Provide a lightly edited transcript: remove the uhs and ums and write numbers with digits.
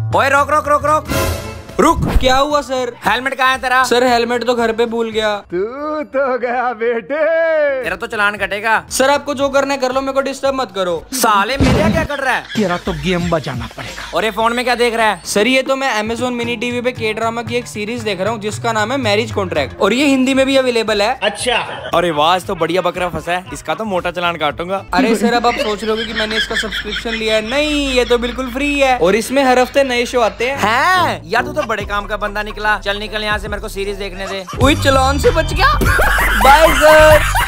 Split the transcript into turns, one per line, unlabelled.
ओए रोक रोक रोक रोक रुक।
क्या हुआ सर?
हेलमेट कहाँ है तेरा?
सर हेलमेट तो घर पे भूल गया।
तू तो गया बेटे।
तेरा तो चालान कटेगा।
सर आपको जो करना है कर लो, मेरे को डिस्टर्ब मत करो।
साले मेरे क्या कर रहा है?
तेरा तो गेम बजाना पड़ेगा।
और ये फोन में क्या देख रहा है?
सर ये तो मैं Amazon मिनी टीवी पे के ड्रामा की एक सीरीज देख रहा हूँ जिसका नाम है मैरिज कॉन्ट्रैक्ट, और ये हिंदी में भी अवेलेबल है।
अच्छा। अरे वाह, तो बढ़िया बकरा फंसा है, इसका तो मोटा चालान काटूंगा।
अरे सर अब आप सोच रहे हो कि मैंने इसका सब्सक्रिप्शन लिया है? नहीं, ये तो बिल्कुल फ्री है और इसमें हर हफ्ते नए शो आते हैं।
या तू तो बड़े काम का बंदा निकला। चल निकल यहाँ से, मेरे को सीरीज देखने दे।
चलान से बच गया। Bye sir.